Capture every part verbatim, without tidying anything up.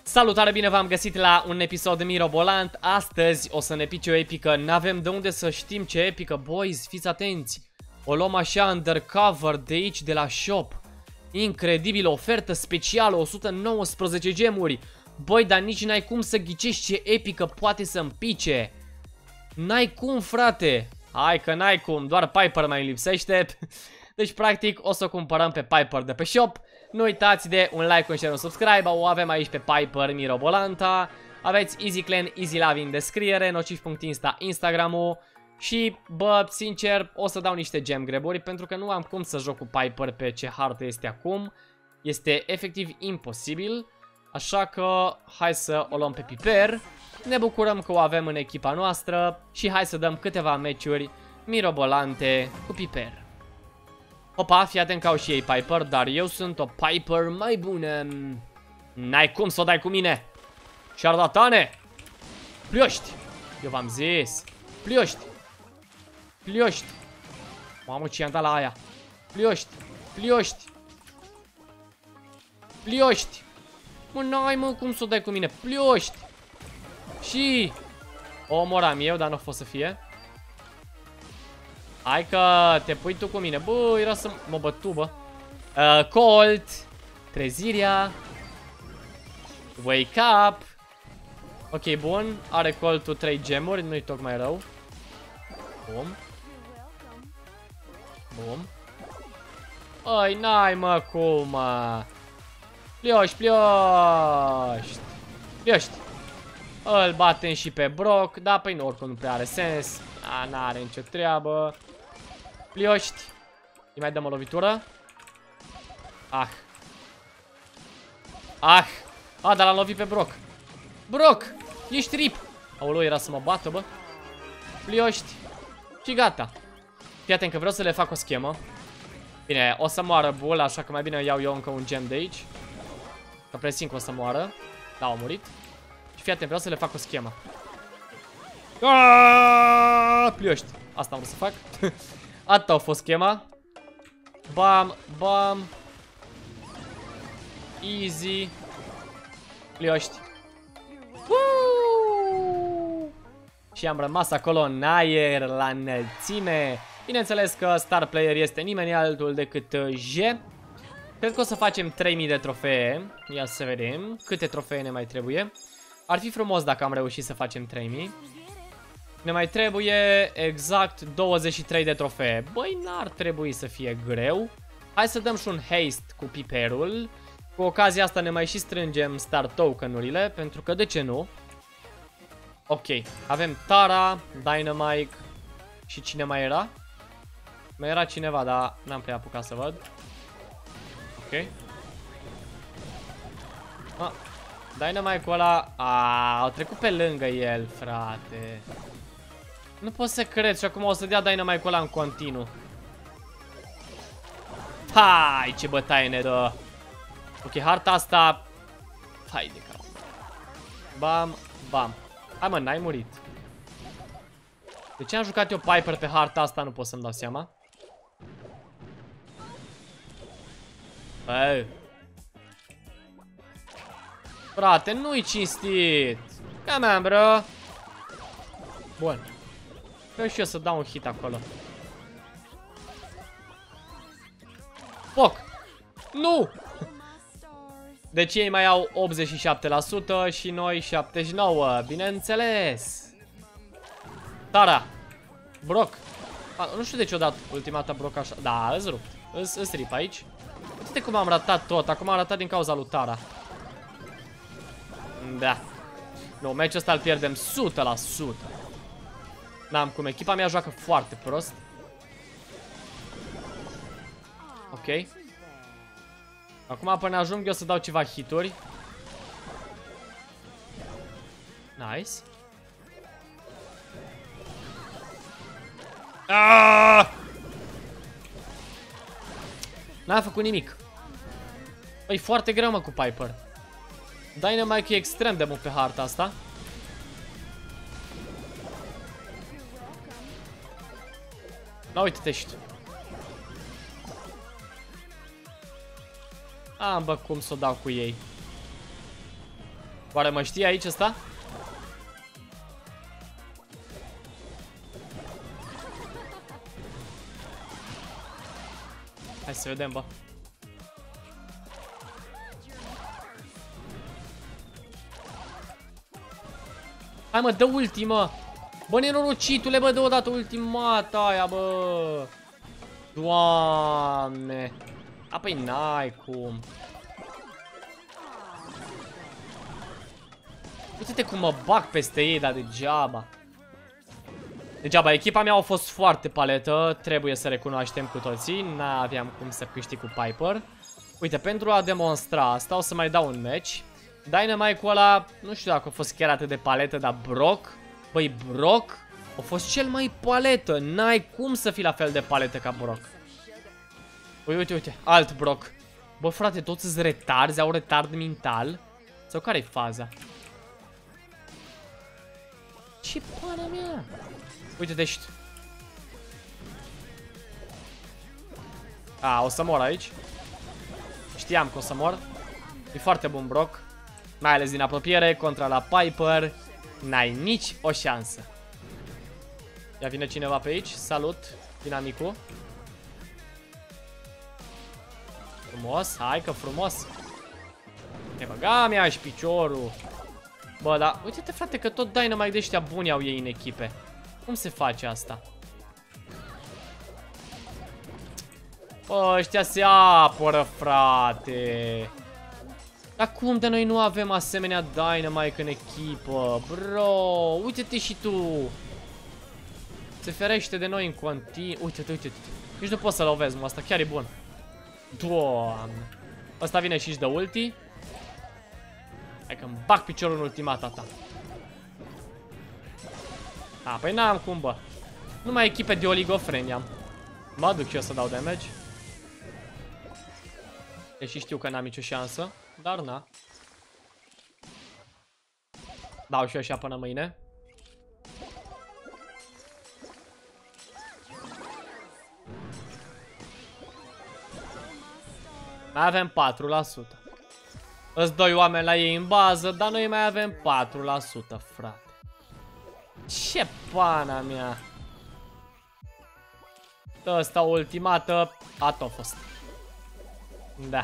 Salutare, bine v-am găsit la un episod mirobolant. Astăzi o să ne pice o epică. N-avem de unde să știm ce epică. Boys, fiți atenți. O luăm așa undercover de aici, de la shop. Incredibil, ofertă specială, o sută nouăsprezece gemuri. Băi, dar nici n-ai cum să ghicești ce epică poate să-mi pice. N-ai cum, frate. Hai că n-ai cum, doar Piper mai lipsește. Deci, practic, o să o cumpărăm pe Piper de pe shop. Nu uitați de un like, un share, un subscribe. O avem aici pe Piper Mirobolanta. Aveți EasyClan, EasyLavi în descriere, nociv punct insta, Instagram-ul. Și, bă, sincer, o să dau niște gem greburi, pentru că nu am cum să joc cu Piper pe ce hartă este acum. Este efectiv imposibil. Așa că hai să o luăm pe Piper. Ne bucurăm că o avem în echipa noastră. Și hai să dăm câteva meciuri mirobolante cu Piper. Opa, fii atent că au și ei Piper, dar eu sunt o Piper mai bună. N-ai cum să o dai cu mine. Șarlatane. Plioști. Eu v-am zis. Plioști. Plioști. Mamă, ce i-am dat la aia. Plioști. Plioști. Plioști. Mă, n-ai, mă, cum să o dai cu mine. Plioști. Și o omoram eu, dar nu a fost să fie. Hai că te pui tu cu mine. Bă, era să mă bătu, bă. Uh, Colt. Trezirea. Wake up. Ok, bun. Are Coltul trei gemuri, nu-i tocmai rău. Bum. Bum. Ai, n-ai, mă, cum, mă. Plioști, plioști. Plioști. Îl batem și pe Brock. Da, păi nu, oricum nu prea are sens. A, n-are nicio treabă. Plioști. Îi mai dăm o lovitură. Ah. Ah. A, dar l-am lovit pe Brock. Brock, ești rip. Aoleu, era să mă bată, bă. Plioști. Și gata. Fii atent că vreau să le fac o schemă. Bine, o să moară Bull, așa că mai bine iau eu încă un gem de aici. Că presimt că o să moară. Da, a murit. Și fii atent, vreau să le fac o schemă. Aaaa, plioști. Asta am vrut să fac. Atâta a fost schema. Bam, bam. Easy. Plioști. Uuu. Și am rămas acolo în aer, la înălțime. Bineînțeles că star player este nimeni altul decât J. Cred că o să facem trei mii de trofee. Ia să vedem câte trofee ne mai trebuie. Ar fi frumos dacă am reușit să facem trei mii. Ne mai trebuie exact douăzeci și trei de trofee. Băi, n-ar trebui să fie greu. Hai să dăm și un haste cu Piperul. Cu ocazia asta ne mai și strângem star token-urile, pentru că de ce nu? Ok, avem Tara, Dynamite și cine mai era? Mai era cineva, dar n-am prea apucat să văd. Ok. Ah, Dynamite-ul ăla... Aaaa, au trecut pe lângă el, frate. Nu pot să cred și acum o să dea Dynamite-ul ăla în continuu. Hai, ce bătaie ne dă. Ok, harta asta... Hai de cap. Bam, bam. Hai, mă, n-ai murit. De ce am jucat eu Piper pe harta asta? Nu pot să-mi dau seama. Băi. Frate, nu-i cinstit. Come on, bro. Bun. Vreau și eu să dau un hit acolo. Foc. Nu. Deci ei mai au optzeci și șapte la sută și noi șaptezeci și nouă la sută. Bineînțeles. Tara. Brock. A, nu știu de ce o dat ultimata Brock așa. Da, îți rupt. Îți, îți rip aici. Uite cum am ratat tot. Acum am ratat din cauza lui Tara. Da. Nu, meciul ăsta îl pierdem o sută la sută. N-am cum. Echipa mea joacă foarte prost. Ok. Acum până ajung eu să dau ceva hituri. Nice. N-a făcut nimic. E foarte greu, mă, cu Piper. Dynamite e extrem de mult pe harta asta. Da, uite-te și tu. Am, bă, cum să o dau cu ei. Oare mă știe aici ăsta? Hai să vedem, bă. Hai mă, dă ultimă. Bă, nenorocitule, bă, dă odată ultimata aia, bă. Doamne. A, păi n-ai cum. Uite-te cum mă bag peste ei, dar degeaba. Degeaba, echipa mea a fost foarte paletă. Trebuie să recunoaștem cu toții. N-aveam cum să câștig cu Piper. Uite, pentru a demonstra asta o să mai dau un match. Dynamite-ul ăla, nu știu dacă a fost chiar atât de paletă, dar Brock, băi, Brock a fost cel mai paletă. N-ai cum să fii la fel de paletă ca Brock. Uite, uite, uite, alt Brock. Bă, frate, toți sunt retarzi, au retard mental? Sau care-i faza? Ce pana mea? Uite, deci. A, o să mor aici. Știam că o să mor. E foarte bun Brock. Mai ales din apropiere, contra la Piper. N-ai nici o șansă. Ia vine cineva pe aici. Salut, dinamicul. Frumos, hai că frumos. Ne băga mea și piciorul. Bă, dar uite-te, frate, că tot Dynamite de ăștia buni au ei în echipe. Cum se face asta? Bă, ăștia se apără, frate. Dar cum de noi nu avem asemenea Dynamite în echipă? Bro, uite-te și tu. Se ferește de noi în continuu. Uite-te, uite-te. Nici nu pot să lovesc, mă, asta chiar e bun. Doamne. Ăsta vine și-și dă ulti. Hai că-mi bag piciorul în ultimata ta. A, păi n-am cum, bă. Numai echipe de oligofreni am. Mă duc și eu să dau damage. Deși știu că n-am nicio șansă. Dar na. Dau și eu așa până mâine. Mai avem patru la sută. Îți doi oameni la ei în bază, dar noi mai avem patru la sută, frate. Ce pana mea. Ăsta ultimată a tot fost. Da.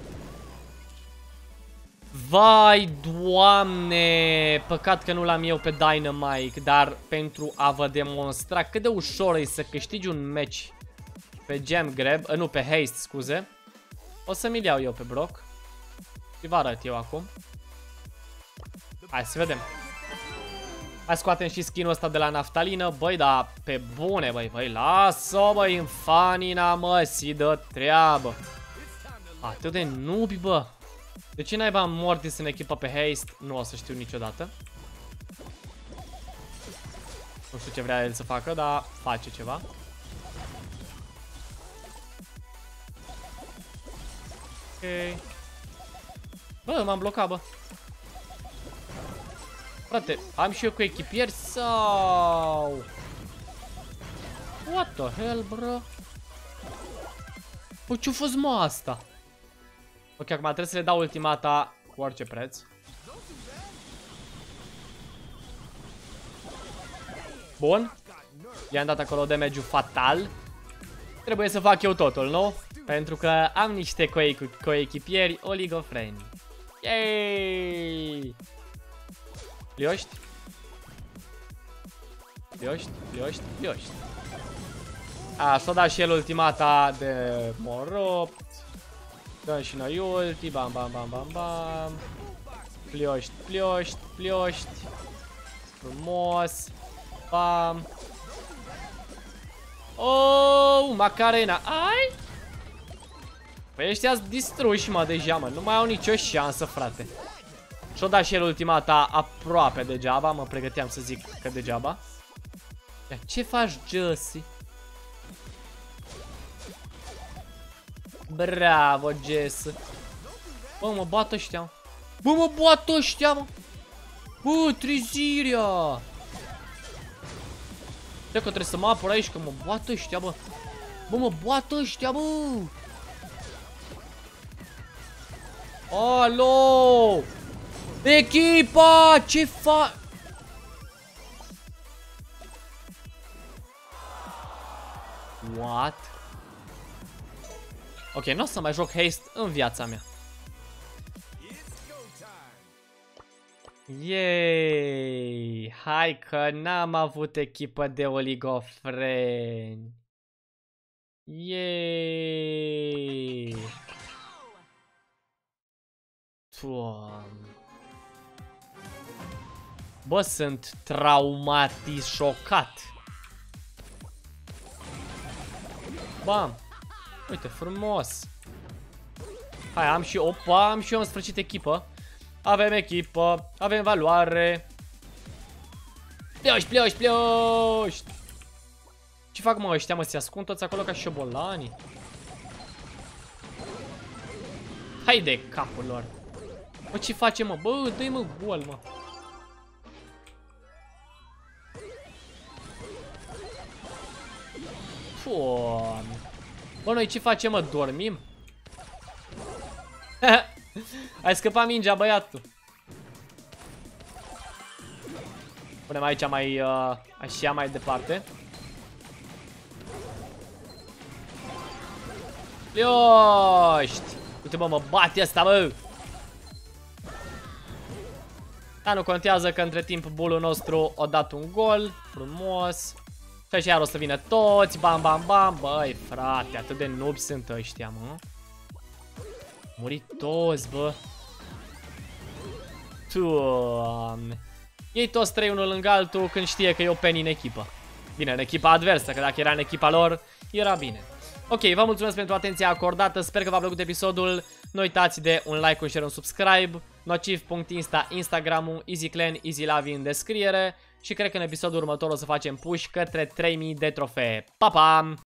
Vai, Doamne. Păcat că nu l-am eu pe Dynamite. Dar pentru a vă demonstra cât de ușor e să câștigi un match pe Gem Grab, nu, pe Haste, scuze, o să mi-l iau eu pe Brock. Și vă arăt eu acum. Hai să vedem. Hai scoatem și skin-ul ăsta de la naftalină. Băi, da, pe bune, băi, băi. Lasă-o, băi, în fanina măsii de treabă. Atât de nubi, bă. De ce n-ai bani Mortis în echipa pe Haste? Nu o să știu niciodată. Nu știu ce vrea el să facă, dar face ceva. Ok. Bă, m-am blocat, bă. Frate, am și eu cu echipieri sau... What the hell, bro? Bă, ce-a fost, mă, asta? Ok, acum trebuie să le dau ultimata cu orice preț. Bun. I-am dat acolo damage-ul fatal. Trebuie să fac eu totul, nu? Pentru că am niște coechipieri oligofreni. Yay! Plioști? Plioști, plioști, plioști. A, și-o dat și el ultimata de moropt. Dăm și noi ulti, bam, bam, bam, bam, bam. Plioști, plioști, plioști. Frumos. Bam. Oh, Macarena. Ai? Păi ăștia-s distruși, mă, deja, mă. Nu mai au nicio șansă, frate. Și-o dat și el ultimata aproape degeaba. Mă pregăteam să zic că degeaba. Ia, ce faci, Jessie? Bravo, Jess. Bă, mă bat ăștia. Bă, mă bat ăștia, mă. Bă, trezirea. Știu că trebuie să mă apăr aici, că mă bat ăștia, bă. Bă, mă bat ăștia, bă. Alo. Echipa! Ce fa... What? Ok, nu o să mai joc haste în viața mea. Yay! Hai că n-am avut echipă de oligofreni. Yay! Doamne. Bă, sunt traumatis șocat. Bam. Uite, frumos. Hai, am și opa, am și eu în sfârșit echipă. Avem echipă, avem valoare. Plioși, plioși, plioși. Ce fac, mă, ăștia, mă, se ascund toți acolo ca șobolani? Hai de capul lor. Bă, ce face, mă? Bă, dă-i, mă, gol, mă. Doamne. Bă, noi ce facem, mă? Dormim? Ai scăpat mingea, băiatul. Punem aici mai, uh, așa mai departe. Plioști! Uite, bă, mă bate ăsta, bă! Dar nu contează că între timp bulul nostru a dat un gol. Frumos. Și așa iar o să vină toți. Bam, bam, bam. Băi, frate, atât de noob sunt ăștia, mă. Muri toți, bă. Doamne. Ei toți trei unul lângă altul când știe că e o Penny în echipă. Bine, în echipa adversă, că dacă era în echipa lor, era bine. Ok, vă mulțumesc pentru atenția acordată. Sper că v-a plăcut episodul. Nu uitați de un like, un share, un subscribe. Nociv punct insta, Instagram-ul, EasyClan, EasyLavi în descriere. Și cred că în episodul următor o să facem push către trei mii de trofee. Pa, pa!